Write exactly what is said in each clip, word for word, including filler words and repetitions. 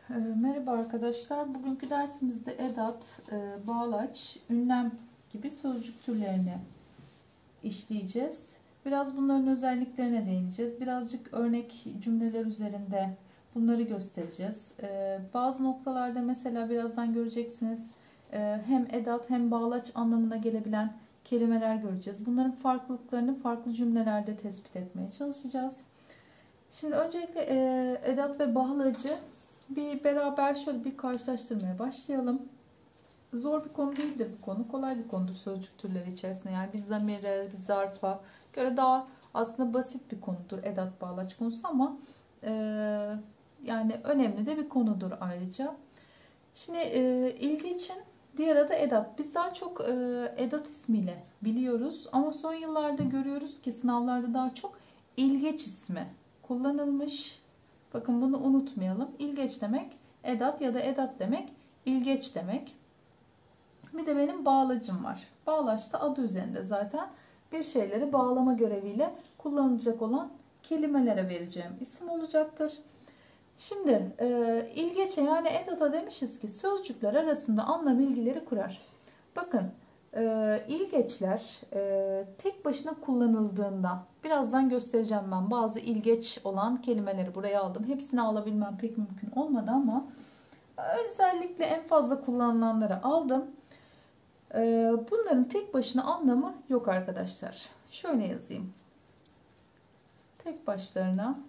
E, Merhaba arkadaşlar. Bugünkü dersimizde edat, e, bağlaç, ünlem gibi sözcük türlerini işleyeceğiz. Biraz bunların özelliklerine değineceğiz. Birazcık örnek cümleler üzerinde bunları göstereceğiz. E, bazı noktalarda mesela birazdan göreceksiniz e, hem edat hem bağlaç anlamına gelebilen kelimeler göreceğiz. Bunların farklılıklarını farklı cümlelerde tespit etmeye çalışacağız. Şimdi öncelikle e, edat ve bağlacı bir beraber şöyle bir karşılaştırmaya başlayalım. Zor bir konu değildir bu konu. Kolay bir konudur sözcük türleri içerisinde. Yani bir zamire, bir zarfa göre daha aslında basit bir konudur edat bağlaç konusu ama e, yani önemli de bir konudur ayrıca. Şimdi e, ilgi için diğer adı edat. Biz daha çok e, edat ismiyle biliyoruz ama son yıllarda görüyoruz ki sınavlarda daha çok ilgeç ismi kullanılmış. Bakın bunu unutmayalım. İlgeç demek edat ya da edat demek ilgeç demek. Bir de benim bağlacım var. Bağlaç da adı üzerinde zaten bir şeyleri bağlama göreviyle kullanılacak olan kelimelere vereceğim isim olacaktır. Şimdi e, ilgeçe yani edata demişiz ki sözcükler arasında anlam ilgileri kurar. Bakın e, ilgeçler e, tek başına kullanıldığında birazdan göstereceğim ben bazı ilgeç olan kelimeleri buraya aldım. Hepsini alabilmem pek mümkün olmadı ama özellikle en fazla kullanılanları aldım. E, bunların tek başına anlamı yok arkadaşlar. Şöyle yazayım. Tek başlarına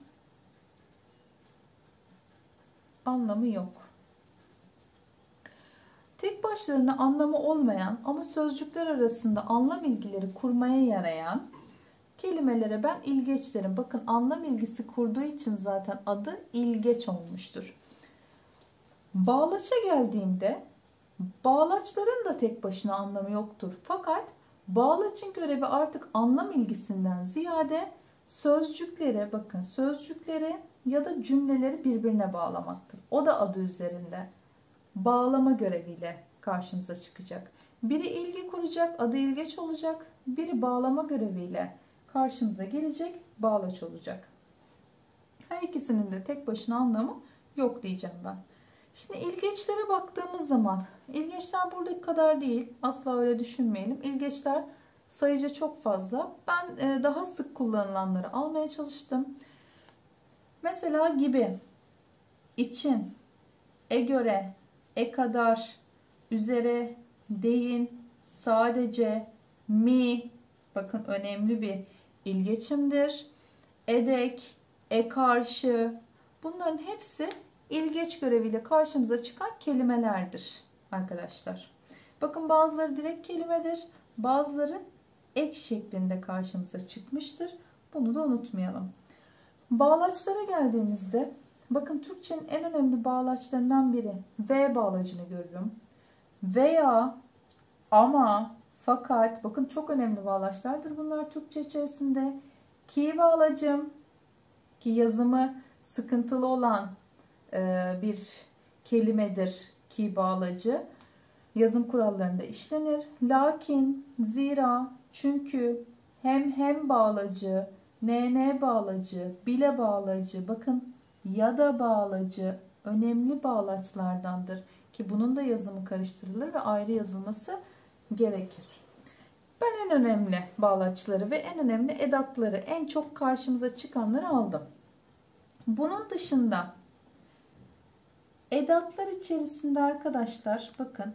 anlamı yok. Tek başlarına anlamı olmayan ama sözcükler arasında anlam ilgileri kurmaya yarayan kelimelere ben ilgeç derim. Bakın anlam ilgisi kurduğu için zaten adı ilgeç olmuştur. Bağlaça geldiğimde bağlaçların da tek başına anlamı yoktur. Fakat bağlaçın görevi artık anlam ilgisinden ziyade sözcükleri, bakın sözcükleri ya da cümleleri birbirine bağlamaktır. O da adı üzerinde bağlama göreviyle karşımıza çıkacak. Biri ilgi kuracak, adı ilgeç olacak. Biri bağlama göreviyle karşımıza gelecek, bağlaç olacak. Her ikisinin de tek başına anlamı yok diyeceğim ben. Şimdi ilgeçlere baktığımız zaman, ilgeçler buradaki kadar değil. Asla öyle düşünmeyelim. İlgeçler sayıca çok fazla. Ben daha sık kullanılanları almaya çalıştım. Mesela gibi, için, e göre, e kadar, üzere, değin, sadece, mi, bakın önemli bir ilgeçimdir. Edek, e karşı, bunların hepsi ilgeç göreviyle karşımıza çıkan kelimelerdir arkadaşlar. Bakın bazıları direkt kelimedir, bazıları ek şeklinde karşımıza çıkmıştır. Bunu da unutmayalım. Bağlaçlara geldiğimizde bakın Türkçenin en önemli bağlaçlarından biri ve bağlacını görürüm. Veya, ama, fakat, bakın çok önemli bağlaçlardır bunlar Türkçe içerisinde. Ki bağlacım, ki yazımı sıkıntılı olan e, bir kelimedir ki bağlacı. Yazım kurallarında işlenir. Lakin, zira, çünkü, hem hem bağlacı, ne ne bağlacı, bile bağlacı, bakın ya da bağlacı önemli bağlaçlardandır ki bunun da yazımı karıştırılır ve ayrı yazılması gerekir. Ben en önemli bağlaçları ve en önemli edatları, en çok karşımıza çıkanları aldım. Bunun dışında edatlar içerisinde arkadaşlar bakın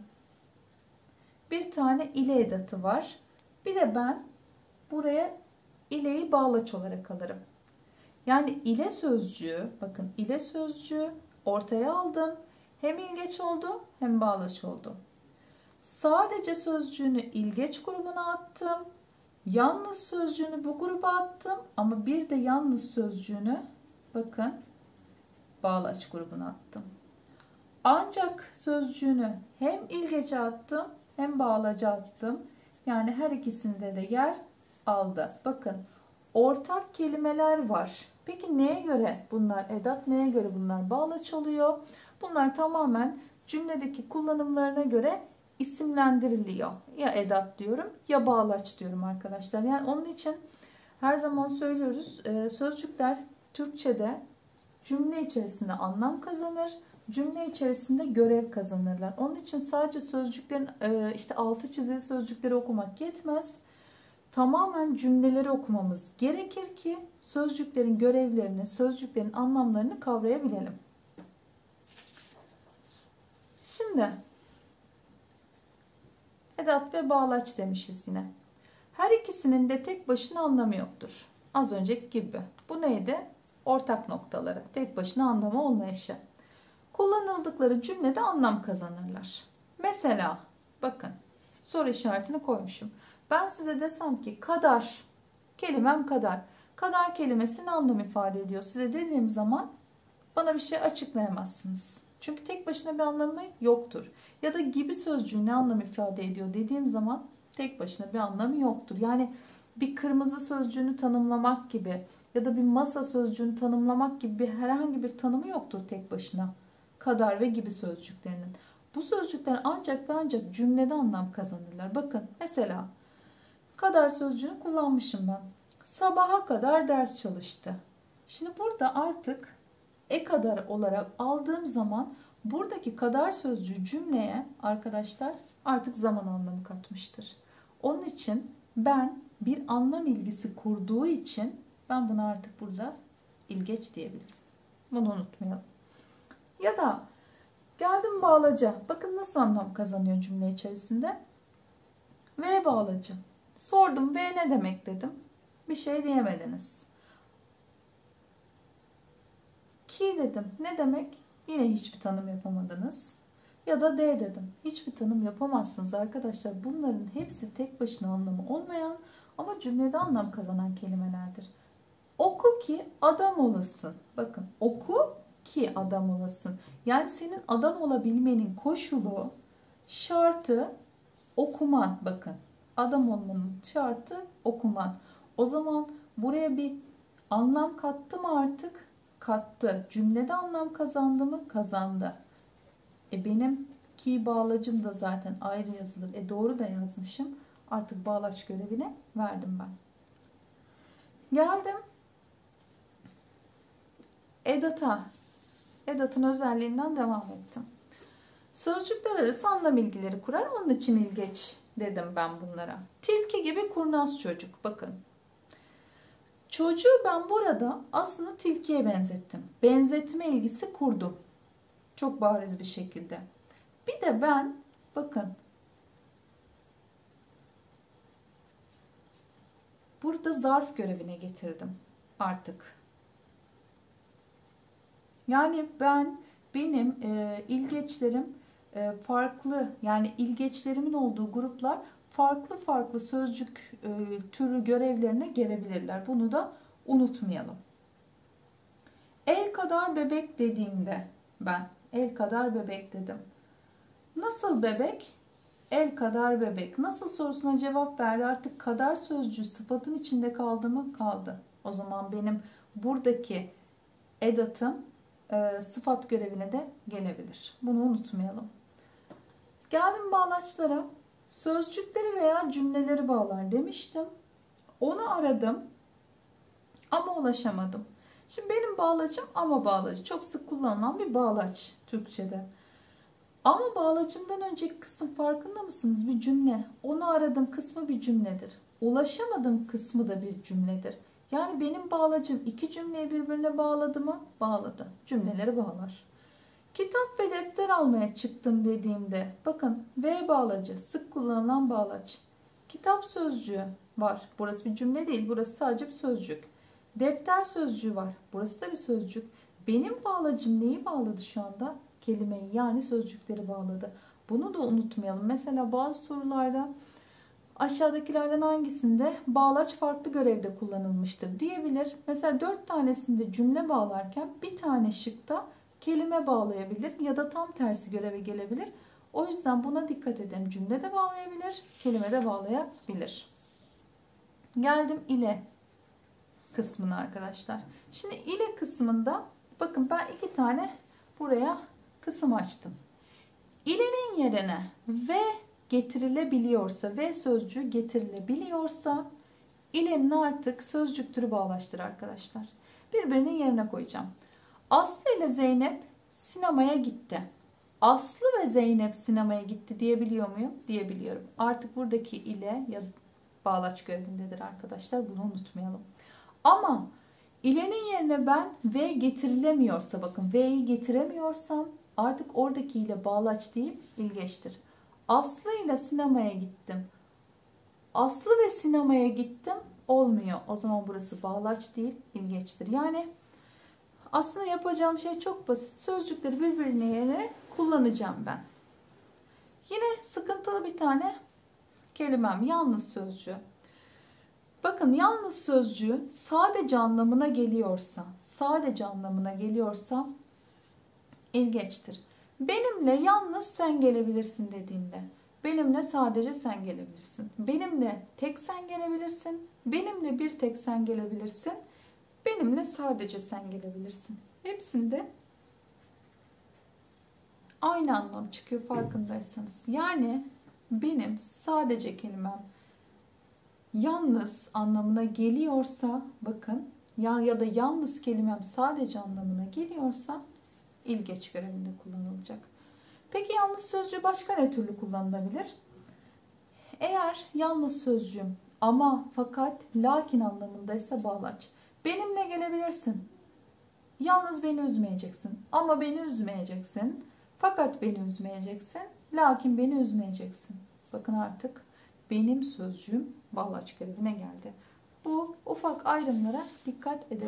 bir tane ile edatı var. Bir de ben buraya ileyi bağlaç olarak alırım. Yani ile sözcüğü, bakın ile sözcüğü ortaya aldım. Hem ilgeç oldu hem bağlaç oldu. Sadece sözcüğünü ilgeç grubuna attım. Yalnız sözcüğünü bu gruba attım. Ama bir de yalnız sözcüğünü bakın bağlaç grubuna attım. Ancak sözcüğünü hem ilgece attım hem bağlaca attım. Yani her ikisinde de yer aldı. Bakın ortak kelimeler var. Peki neye göre bunlar edat, neye göre bunlar bağlaç oluyor? Bunlar tamamen cümledeki kullanımlarına göre isimlendiriliyor. Ya edat diyorum ya bağlaç diyorum arkadaşlar. Yani onun için her zaman söylüyoruz sözcükler Türkçe'de cümle içerisinde anlam kazanır. Cümle içerisinde görev kazanırlar. Onun için sadece sözcüklerin işte altı çizili sözcükleri okumak yetmez. Tamamen cümleleri okumamız gerekir ki sözcüklerin görevlerini, sözcüklerin anlamlarını kavrayabilelim. Şimdi edat ve bağlaç demişiz yine. Her ikisinin de tek başına anlamı yoktur. Az önceki gibi. Bu neydi? Ortak noktaları. Tek başına anlamı olmayışı. Kullanıldıkları cümlede anlam kazanırlar. Mesela bakın soru işaretini koymuşum. Ben size desem ki kadar, kelimem kadar. Kadar kelimesi ne anlam ifade ediyor? Size dediğim zaman bana bir şey açıklayamazsınız. Çünkü tek başına bir anlamı yoktur. Ya da gibi sözcüğü ne anlam ifade ediyor dediğim zaman tek başına bir anlamı yoktur. Yani bir kırmızı sözcüğünü tanımlamak gibi ya da bir masa sözcüğünü tanımlamak gibi bir herhangi bir tanımı yoktur tek başına. Kadar ve gibi sözcüklerinin. Bu sözcükler ancak ve ancak cümlede anlam kazanırlar. Bakın mesela kadar sözcüğünü kullanmışım ben. Sabaha kadar ders çalıştı. Şimdi burada artık e kadar olarak aldığım zaman buradaki kadar sözcüğü cümleye arkadaşlar artık zaman anlamı katmıştır. Onun için ben bir anlam ilgisi kurduğu için ben buna artık burada ilgeç diyebilirim. Bunu unutmayalım. Ya da geldim bağlaca. Bakın nasıl anlam kazanıyor cümle içerisinde. Ve bağlacı. Sordum ve ne demek dedim. Bir şey diyemediniz. Ki dedim. Ne demek? Yine hiçbir tanım yapamadınız. Ya da de dedim. Hiçbir tanım yapamazsınız arkadaşlar. Bunların hepsi tek başına anlamı olmayan ama cümlede anlam kazanan kelimelerdir. Oku ki adam olasın. Bakın oku ki adam olasın. Yani senin adam olabilmenin koşulu, şartı okuman. Bakın adam olmanın şartı okuman. O zaman buraya bir anlam kattı mı artık? Kattı. Cümlede anlam kazandı mı? Kazandı. E benim ki bağlacım da zaten ayrı yazılır. E doğru da yazmışım. Artık bağlaç görevini verdim ben. Geldim edata. Edatın özelliğinden devam ettim. Sözcükler arası anlam ilgileri kurar. Onun için ilgeç dedim ben bunlara. Tilki gibi kurnaz çocuk. Bakın. Çocuğu ben burada aslında tilkiye benzettim. Benzetme ilgisi kurdum. Çok bariz bir şekilde. Bir de ben bakın burada zarf görevine getirdim artık. Yani ben benim e, ilgeçlerim e, farklı, yani ilgeçlerimin olduğu gruplar farklı farklı sözcük e, türü görevlerine gelebilirler. Bunu da unutmayalım. El kadar bebek dediğimde ben el kadar bebek dedim. Nasıl bebek? El kadar bebek. Nasıl sorusuna cevap verdi. Artık kadar sözcüğü sıfatın içinde kaldı mı? Kaldı. O zaman benim buradaki edatım e, sıfat görevine de gelebilir. Bunu unutmayalım. Geldim bağlaçlara. Sözcükleri veya cümleleri bağlar demiştim. Onu aradım ama ulaşamadım. Şimdi benim bağlacım ama bağlacı. Çok sık kullanılan bir bağlaç Türkçe'de. Ama bağlacımdan önceki kısım farkında mısınız? Bir cümle. Onu aradım kısmı bir cümledir. Ulaşamadım kısmı da bir cümledir. Yani benim bağlacım iki cümleyi birbirine bağladı mı? Bağladı. Cümleleri bağlar. Kitap ve defter almaya çıktım dediğimde bakın V bağlacı sık kullanılan bağlaç. Kitap sözcüğü var. Burası bir cümle değil. Burası sadece bir sözcük. Defter sözcüğü var. Burası da bir sözcük. Benim bağlacım neyi bağladı şu anda? Kelimeyi yani sözcükleri bağladı. Bunu da unutmayalım. Mesela bazı sorularda aşağıdakilerden hangisinde bağlaç farklı görevde kullanılmıştır diyebilir. Mesela dört tanesinde cümle bağlarken bir tane şıkta kelime bağlayabilir ya da tam tersi göreve gelebilir. O yüzden buna dikkat edin. Cümle de bağlayabilir, kelime de bağlayabilir. Geldim ile kısmına arkadaşlar. Şimdi ile kısmında bakın ben iki tane buraya kısım açtım. İlenin yerine ve getirilebiliyorsa ve sözcüğü getirilebiliyorsa ilenin artık sözcük türü bağlaştır arkadaşlar. Birbirinin yerine koyacağım. Aslı ile Zeynep sinemaya gitti. Aslı ve Zeynep sinemaya gitti diyebiliyor muyum? Diyebiliyorum. Artık buradaki ile ya bağlaç görevindedir arkadaşlar. Bunu unutmayalım. Ama ilenin yerine ben ve getirilemiyorsa, bakın V'yi getiremiyorsam artık oradaki ile bağlaç değil ilgeçtir. Aslı ile sinemaya gittim. Aslı ve sinemaya gittim olmuyor. O zaman burası bağlaç değil ilgeçtir. Yani aslında yapacağım şey çok basit. Sözcükleri birbirine yerine kullanacağım ben. Yine sıkıntılı bir tane kelimem yalnız sözcüğü. Bakın yalnız sözcüğü sadece anlamına geliyorsa, sadece anlamına geliyorsa ilgeçtir. Benimle yalnız sen gelebilirsin dediğimde, benimle sadece sen gelebilirsin. Benimle tek sen gelebilirsin. Benimle bir tek sen gelebilirsin. Benimle sadece sen gelebilirsin. Hepsinde aynı anlam çıkıyor farkındaysanız. Yani benim sadece kelimem yalnız anlamına geliyorsa, bakın ya ya da yalnız kelimem sadece anlamına geliyorsa ilgeç görevinde kullanılacak. Peki yalnız sözcüğü başka ne türlü kullanılabilir? Eğer yalnız sözcüğüm ama fakat lakin anlamındaysa bağlaç. Benimle gelebilirsin. Yalnız beni üzmeyeceksin. Ama beni üzmeyeceksin. Fakat beni üzmeyeceksin. Lakin beni üzmeyeceksin. Bakın artık benim sözcüğüm bağlaç görevine geldi. Bu ufak ayrımlara dikkat edelim.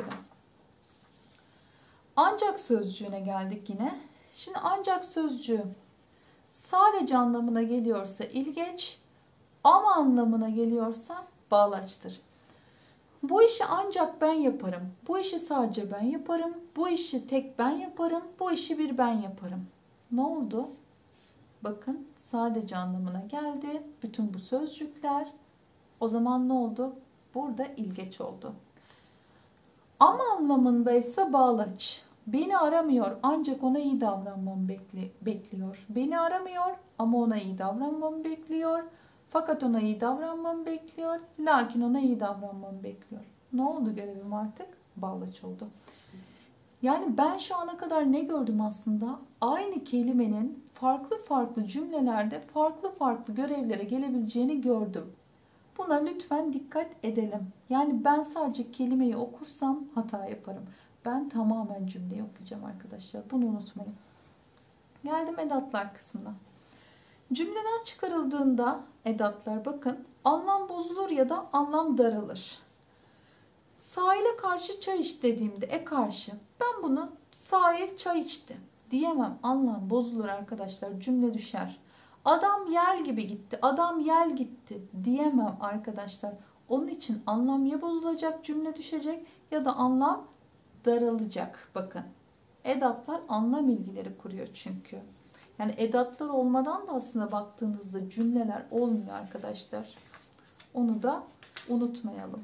Ancak sözcüğüne geldik yine. Şimdi ancak sözcüğü sadece anlamına geliyorsa ilgeç, ama anlamına geliyorsa bağlaçtır. Bu işi ancak ben yaparım. Bu işi sadece ben yaparım. Bu işi tek ben yaparım. Bu işi bir ben yaparım. Ne oldu? Bakın sadece anlamına geldi. Bütün bu sözcükler. O zaman ne oldu? Burada ilgeç oldu. Ama anlamındaysa bağlaç. Beni aramıyor ancak ona iyi davranmamı bekli bekliyor. Beni aramıyor ama ona iyi davranmamı bekliyor. Fakat ona iyi davranmamı bekliyor. Lakin ona iyi davranmamı bekliyor. Ne oldu görevim artık? Bağlaç oldu. Yani ben şu ana kadar ne gördüm aslında? Aynı kelimenin farklı farklı cümlelerde farklı farklı görevlere gelebileceğini gördüm. Buna lütfen dikkat edelim. Yani ben sadece kelimeyi okursam hata yaparım. Ben tamamen cümleyi okuyacağım arkadaşlar. Bunu unutmayın. Geldim edatlar kısmına. Cümleden çıkarıldığında edatlar bakın anlam bozulur ya da anlam daralır. Sahile karşı çay iç dediğimde e karşı ben bunu sahil çay içti diyemem. Anlam bozulur arkadaşlar. Cümle düşer. Adam yel gibi gitti. Adam yel gitti diyemem arkadaşlar. Onun için anlam ya bozulacak, cümle düşecek ya da anlam daralacak. Bakın. Edatlar anlam ilgileri kuruyor çünkü. Yani edatlar olmadan da aslında baktığınızda cümleler olmuyor arkadaşlar. Onu da unutmayalım.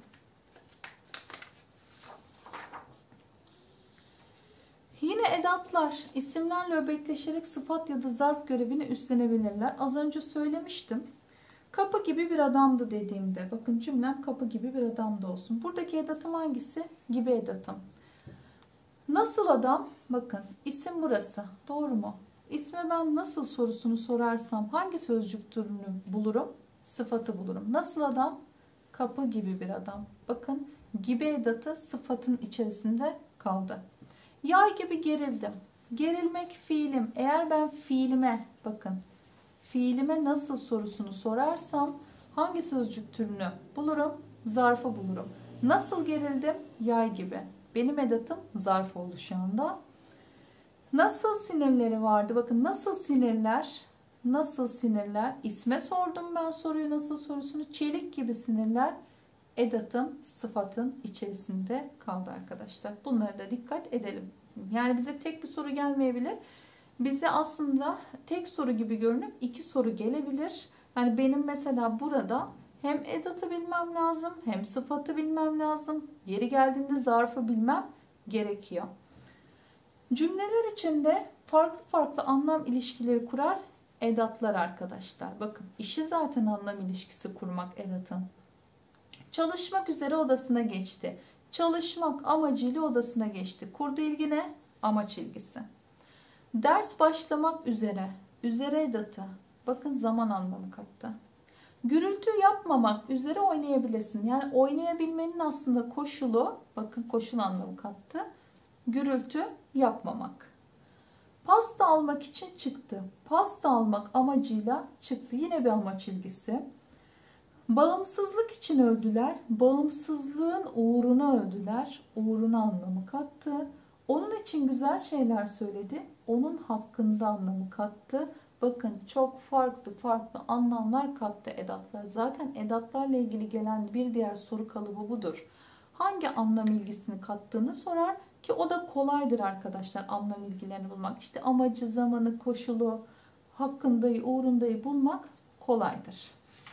Yine edatlar isimlerle öbekleşerek sıfat ya da zarf görevini üstlenebilirler. Az önce söylemiştim. Kapı gibi bir adamdı dediğimde. Bakın cümlem kapı gibi bir adamdı olsun. Buradaki edatım hangisi? Gibi edatım. Nasıl adam? Bakın isim burası. Doğru mu? İsme ben nasıl sorusunu sorarsam hangi sözcük türünü bulurum? Sıfatı bulurum. Nasıl adam? Kapı gibi bir adam. Bakın gibi edatı sıfatın içerisinde kaldı. Yay gibi gerildim. Gerilmek fiilim. Eğer ben fiilime bakın fiilime nasıl sorusunu sorarsam hangi sözcük türünü bulurum? Zarfı bulurum. Nasıl gerildim? Yay gibi. Benim edatım zarf oldu şu anda. Nasıl sinirleri vardı? Bakın nasıl sinirler? Nasıl sinirler? İsme sordum ben soruyu nasıl sorusunu. Çelik gibi sinirler. Edatım sıfatın içerisinde kaldı arkadaşlar. Bunlara da dikkat edelim. Yani bize tek bir soru gelmeyebilir. Bize aslında tek soru gibi görünüp iki soru gelebilir. Yani benim mesela burada hem edatı bilmem lazım hem sıfatı bilmem lazım. Yeri geldiğinde zarfı bilmem gerekiyor. Cümleler içinde farklı farklı anlam ilişkileri kurar edatlar arkadaşlar. Bakın işi zaten anlam ilişkisi kurmak edatın. Çalışmak üzere odasına geçti. Çalışmak amacıyla odasına geçti. Kurdu ilgi ne? Amaç ilgisi. Ders başlamak üzere. Üzere edatı. Bakın zaman anlamı kattı. Gürültü yapmamak üzere oynayabilirsin. Yani oynayabilmenin aslında koşulu, bakın koşul anlamı kattı. Gürültü yapmamak. Pasta almak için çıktı. Pasta almak amacıyla çıktı. Yine bir amaç ilgisi. Bağımsızlık için öldüler. Bağımsızlığın uğruna öldüler. Uğruna anlamı kattı. Onun için güzel şeyler söyledi. Onun hakkında anlamı kattı. Bakın çok farklı farklı anlamlar kattı edatlar. Zaten edatlarla ilgili gelen bir diğer soru kalıbı budur. Hangi anlam ilgisini kattığını sorar ki o da kolaydır arkadaşlar, anlam ilgilerini bulmak. İşte amacı, zamanı, koşulu, hakkındayı, uğrundayı bulmak kolaydır.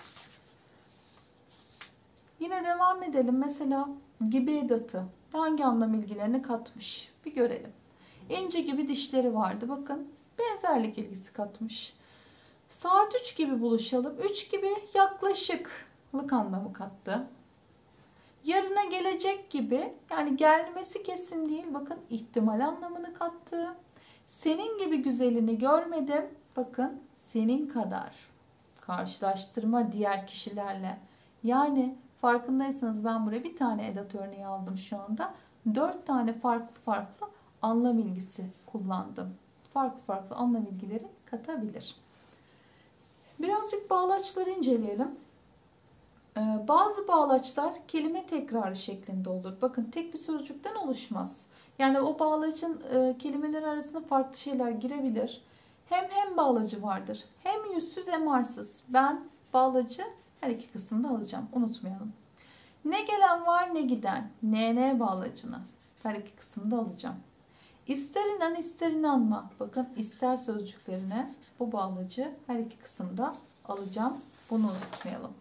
Yine devam edelim. Mesela gibi edatı hangi anlam ilgilerini katmış? Bir görelim. İnci gibi dişleri vardı. Bakın benzerlik ilgisi katmış. Saat üç gibi buluşalım. üç gibi yaklaşıklık anlamı kattı. Yarına gelecek gibi, yani gelmesi kesin değil. Bakın ihtimal anlamını kattı. Senin gibi güzelini görmedim. Bakın senin kadar. Karşılaştırma diğer kişilerle. Yani farkındaysanız ben buraya bir tane edat örneği aldım şu anda. Dört tane farklı farklı anlam ilgisi kullandım. Farklı farklı anlam ilgileri katabilir. Birazcık bağlaçları inceleyelim. Ee, bazı bağlaçlar kelime tekrarı şeklinde olur. Bakın tek bir sözcükten oluşmaz. Yani o bağlacın e, kelimeler arasında farklı şeyler girebilir. Hem hem bağlacı vardır. Hem yüzsüz hem arsız. Ben bağlacı her iki kısımda alacağım. Unutmayalım. Ne gelen var ne giden. Ne ne bağlacını her iki kısımda alacağım. İster inan ister inanma. Bakın ister sözcüklerine bu bağlacı her iki kısımda alacağım. Bunu unutmayalım.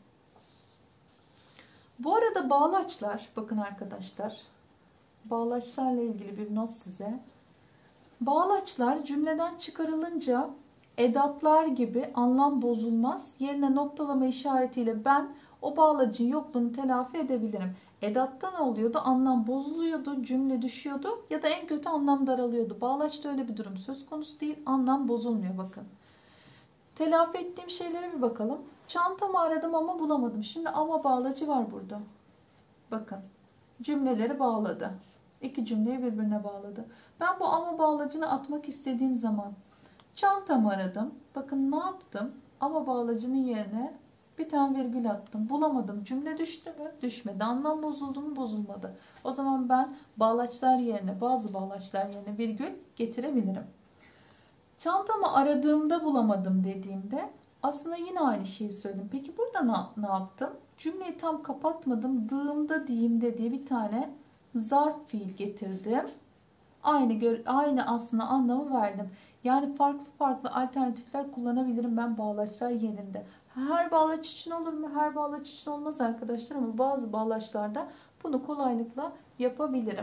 Bu arada bağlaçlar, bakın arkadaşlar, bağlaçlarla ilgili bir not size. Bağlaçlar cümleden çıkarılınca edatlar gibi anlam bozulmaz. Yerine noktalama işaretiyle ben o bağlacın yokluğunu telafi edebilirim. Edatta ne oluyordu? Anlam bozuluyordu, cümle düşüyordu ya da en kötü anlam daralıyordu. Bağlaçta öyle bir durum söz konusu değil. Anlam bozulmuyor bakın. Telafi ettiğim şeylere bir bakalım. Çantamı aradım ama bulamadım. Şimdi ama bağlacı var burada. Bakın cümleleri bağladı. İki cümleyi birbirine bağladı. Ben bu ama bağlacını atmak istediğim zaman çantamı aradım. Bakın ne yaptım? Ama bağlacının yerine bir tane virgül attım. Bulamadım. Cümle düştü mü? Düşmedi. Anlam bozuldu mu? Bozulmadı. O zaman ben bağlaçlar yerine, bazı bağlaçlar yerine virgül getirebilirim. Çantamı aradığımda bulamadım dediğimde aslında yine aynı şeyi söyledim. Peki burada ne, ne yaptım? Cümleyi tam kapatmadım. Dığımda, diyeyimde diye bir tane zarf fiil getirdim. Aynı, aynı aslında anlamı verdim. Yani farklı farklı alternatifler kullanabilirim ben bağlaçlar yerinde. Her bağlaç için olur mu? Her bağlaç için olmaz arkadaşlar, ama bazı bağlaçlarda bunu kolaylıkla yapabilirim.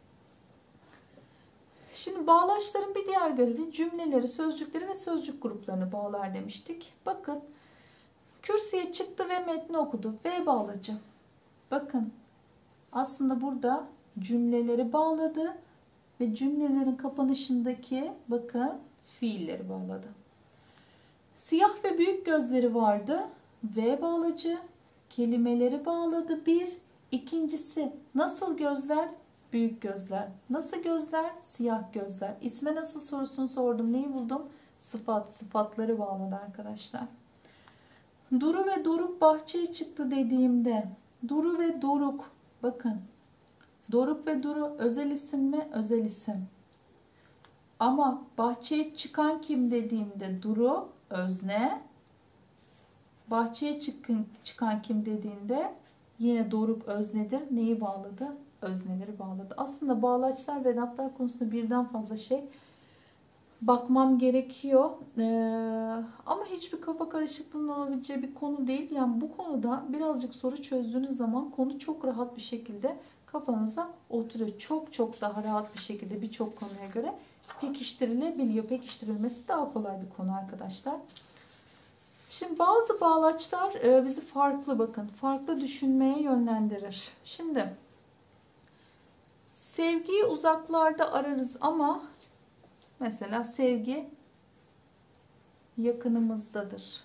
Şimdi bağlaçların bir diğer görevi cümleleri, sözcükleri ve sözcük gruplarını bağlar demiştik. Bakın kürsüye çıktı ve metni okudu. V bağlacı. Bakın aslında burada cümleleri bağladı ve cümlelerin kapanışındaki bakın fiilleri bağladı. Siyah ve büyük gözleri vardı. V bağlacı. Kelimeleri bağladı. Bir. İkincisi nasıl gözler? Büyük gözler. Nasıl gözler? Siyah gözler. İsme nasıl sorusunu sordum. Neyi buldum? Sıfat. Sıfatları bağladı arkadaşlar. Duru ve Doruk bahçeye çıktı dediğimde Duru ve Doruk, bakın Doruk ve Duru özel isim mi? Özel isim. Ama bahçeye çıkan kim dediğimde Duru özne. Bahçeye çıkın, çıkan kim dediğinde yine Doruk öznedir. Neyi bağladı? Özneleri bağladı. Aslında bağlaçlar ve edatlar konusunda birden fazla şey bakmam gerekiyor. Ee, ama hiçbir kafa karışıklığının olabileceği bir konu değil. Yani bu konuda birazcık soru çözdüğünüz zaman konu çok rahat bir şekilde kafanıza oturuyor. Çok çok daha rahat bir şekilde birçok konuya göre pekiştirilebiliyor. Pekiştirilmesi daha kolay bir konu arkadaşlar. Şimdi bazı bağlaçlar bizi farklı, bakın farklı düşünmeye yönlendirir. Şimdi Sevgiyi uzaklarda ararız ama mesela sevgi yakınımızdadır.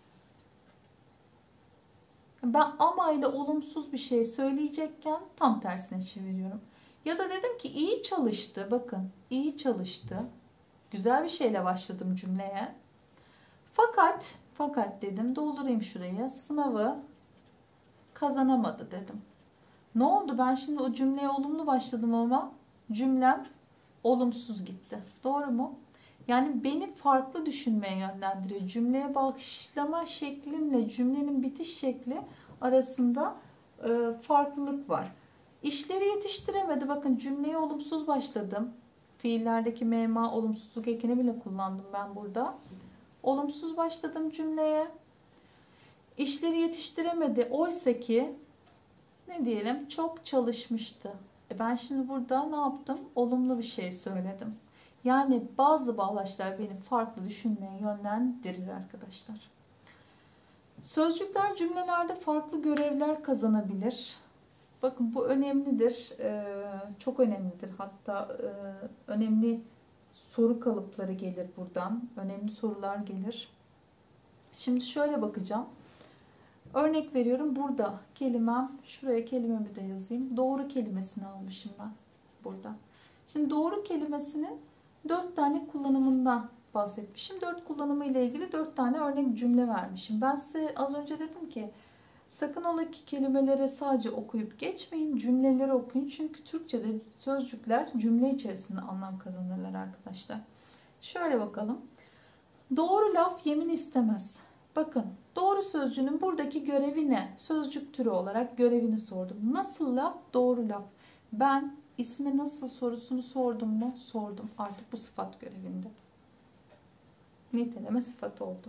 Ben ama ile olumsuz bir şey söyleyecekken tam tersine çeviriyorum. Ya da dedim ki iyi çalıştı. Bakın iyi çalıştı. Güzel bir şeyle başladım cümleye. Fakat fakat dedim, doldurayım şuraya. Sınavı kazanamadı dedim. Ne oldu? Ben şimdi o cümleye olumlu başladım ama cümlem olumsuz gitti. Doğru mu? Yani beni farklı düşünmeye yönlendiriyor. Cümleye başlama şeklimle cümlenin bitiş şekli arasında e, farklılık var. İşleri yetiştiremedi. Bakın cümleye olumsuz başladım. Fiillerdeki mema olumsuzluk ekini bile kullandım ben burada. Olumsuz başladım cümleye. İşleri yetiştiremedi. Oysa ki ne diyelim, çok çalışmıştı. E ben şimdi burada ne yaptım? Olumlu bir şey söyledim. Yani bazı bağlaçlar beni farklı düşünmeye yönlendirir arkadaşlar. Sözcükler cümlelerde farklı görevler kazanabilir. Bakın bu önemlidir. Ee, çok önemlidir. Hatta e, önemli soru kalıpları gelir buradan. Önemli sorular gelir. Şimdi şöyle bakacağım. Örnek veriyorum, burada kelimem, şuraya kelimemi de yazayım. Doğru kelimesini almışım ben burada. Şimdi doğru kelimesinin dört tane kullanımından bahsetmişim. Dört kullanımı ile ilgili dört tane örnek cümle vermişim. Ben size az önce dedim ki sakın ola ki kelimeleri sadece okuyup geçmeyin, cümleleri okuyun. Çünkü Türkçe'de sözcükler cümle içerisinde anlam kazanırlar arkadaşlar. Şöyle bakalım. Doğru laf yemin istemez. Bakın doğru sözcüğünün buradaki görevi ne? Sözcük türü olarak görevini sordum. Nasıl laf? Doğru laf. Ben isme nasıl sorusunu sordum mu? Sordum. Artık bu sıfat görevinde. Niteleme sıfatı oldu.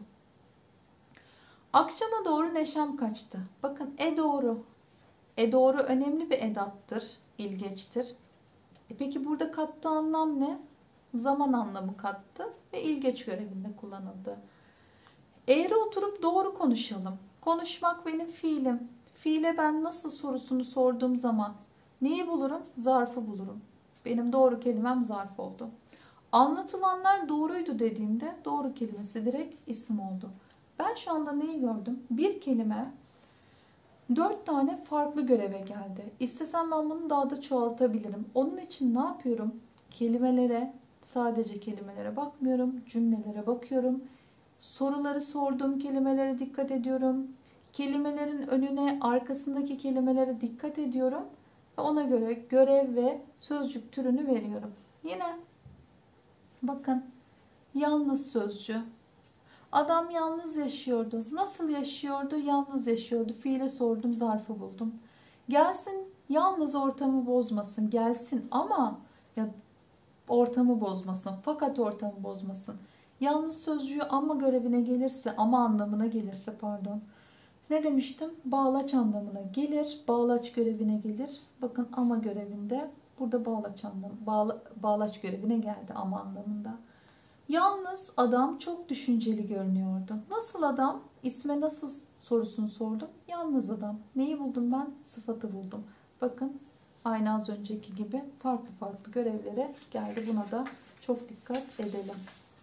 Akşama doğru neşem kaçtı. Bakın e doğru. E doğru önemli bir edattır. İlgeçtir. E peki burada kattığı anlam ne? Zaman anlamı kattı ve ilgeç görevinde kullanıldı. Eğri oturup doğru konuşalım. Konuşmak benim fiilim. Fiile ben nasıl sorusunu sorduğum zaman neyi bulurum? Zarfı bulurum. Benim doğru kelimem zarf oldu. Anlatılanlar doğruydu dediğimde doğru kelimesi direkt isim oldu. Ben şu anda neyi gördüm? Bir kelime dört tane farklı göreve geldi. İstesem ben bunu daha da çoğaltabilirim. Onun için ne yapıyorum? Kelimelere, sadece kelimelere bakmıyorum. Cümlelere bakıyorum. Soruları sorduğum kelimelere dikkat ediyorum. Kelimelerin önüne, arkasındaki kelimelere dikkat ediyorum. Ve ona göre görev ve sözcük türünü veriyorum. Yine bakın, yalnız sözcüğü. Adam yalnız yaşıyordu. Nasıl yaşıyordu? Yalnız yaşıyordu. Fiile sordum, zarfı buldum. Gelsin, yalnız ortamı bozmasın. Gelsin ama ya ortamı bozmasın. Fakat ortamı bozmasın. Yalnız sözcüğü ama görevine gelirse, ama anlamına gelirse pardon. Ne demiştim? Bağlaç anlamına gelir. Bağlaç görevine gelir. Bakın ama görevinde. Burada bağlaç anlamı. Bağla, bağlaç görevine geldi ama anlamında. Yalnız adam çok düşünceli görünüyordu. Nasıl adam? İsme nasıl sorusunu sordum. Yalnız adam. Neyi buldum ben? Sıfatı buldum. Bakın aynı az önceki gibi farklı farklı görevlere geldi. Buna da çok dikkat edelim.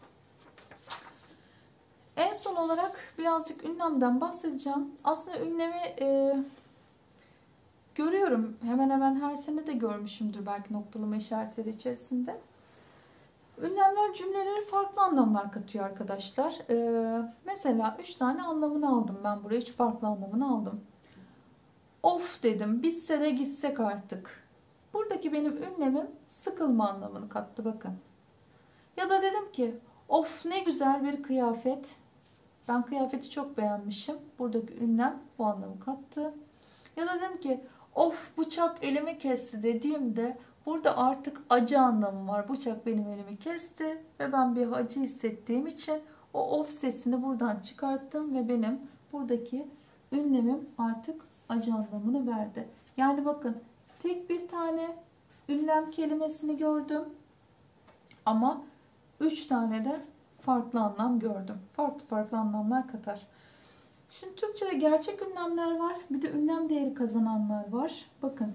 En son olarak birazcık ünlemden bahsedeceğim. Aslında ünlemi e, görüyorum. Hemen hemen her sene de görmüşümdür belki noktalama işaretleri içerisinde. Ünlemler cümlelere farklı anlamlar katıyor arkadaşlar. Ee, mesela üç tane anlamını aldım ben buraya. üç farklı anlamını aldım. Of dedim. Bitse de gitsek artık. Buradaki benim ünlemim sıkılma anlamını kattı bakın. Ya da dedim ki of ne güzel bir kıyafet. Ben kıyafeti çok beğenmişim. Buradaki ünlem bu anlamı kattı. Ya da dedim ki of bıçak elimi kesti dediğimde burada artık acı anlamı var. Bıçak benim elimi kesti ve ben bir acı hissettiğim için o of sesini buradan çıkarttım ve benim buradaki ünlemim artık acı anlamını verdi. Yani bakın tek bir tane ünlem kelimesini gördüm ama üç tane de farklı anlam gördüm. Farklı farklı anlamlar katar. Şimdi Türkçe'de gerçek ünlemler var. Bir de ünlem değeri kazananlar var. Bakın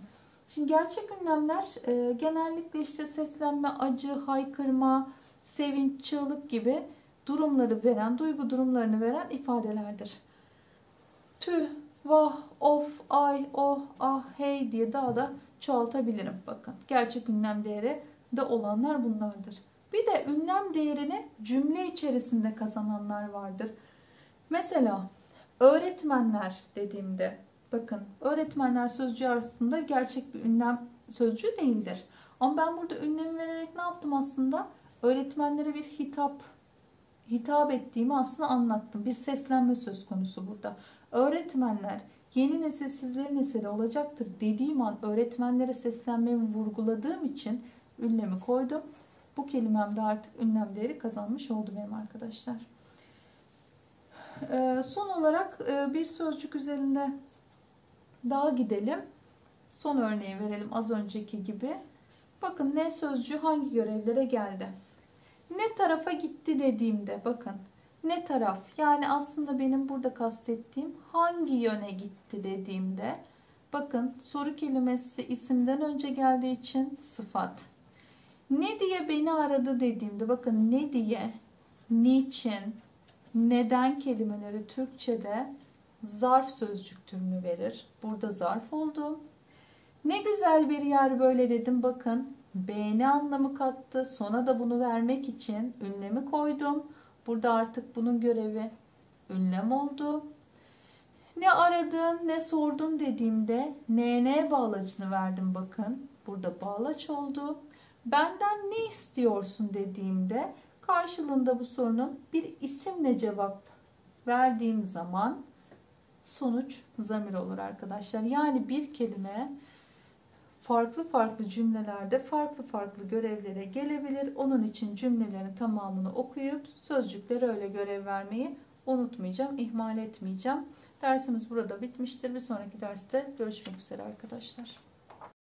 Şimdi gerçek ünlemler e, genellikle işte seslenme, acı, haykırma, sevinç, çığlık gibi durumları veren, duygu durumlarını veren ifadelerdir. Tüh, vah, of, ay, oh, ah, hey diye daha da çoğaltabilirim. Bakın gerçek ünlem değeri de olanlar bunlardır. Bir de ünlem değerini cümle içerisinde kazananlar vardır. Mesela öğretmenler dediğimde, bakın öğretmenler sözcüğü arasında gerçek bir ünlem sözcüğü değildir. Ama ben burada ünlemi vererek ne yaptım aslında? Öğretmenlere bir hitap hitap ettiğimi aslında anlattım. Bir seslenme söz konusu burada. Öğretmenler yeni nesil sizlerin eseri olacaktır dediğim an öğretmenlere seslenmemi vurguladığım için ünlemi koydum. Bu kelimem de artık ünlem değeri kazanmış oldu benim arkadaşlar. Ee, son olarak e, bir sözcük üzerinde daha gidelim. Son örneği verelim az önceki gibi. Bakın ne sözcüğü hangi görevlere geldi? Ne tarafa gitti dediğimde bakın ne taraf, yani aslında benim burada kastettiğim hangi yöne gitti dediğimde bakın soru kelimesi isimden önce geldiği için sıfat. Ne diye beni aradı dediğimde bakın ne diye, niçin, neden kelimeleri Türkçe'de zarf sözcük türünü verir. Burada zarf oldu. Ne güzel bir yer böyle dedim. Bakın beğeni anlamı kattı. Sona da bunu vermek için ünlemi koydum. Burada artık bunun görevi ünlem oldu. Ne aradın, ne sordun dediğimde ne bağlacını verdim bakın. Burada bağlaç oldu. Benden ne istiyorsun dediğimde karşılığında bu sorunun bir isimle cevap verdiğim zaman sonuç zamir olur arkadaşlar. Yani bir kelime farklı farklı cümlelerde farklı farklı görevlere gelebilir. Onun için cümlelerin tamamını okuyup sözcüklere öyle görev vermeyi unutmayacağım, ihmal etmeyeceğim. Dersimiz burada bitmiştir. Bir sonraki derste görüşmek üzere arkadaşlar.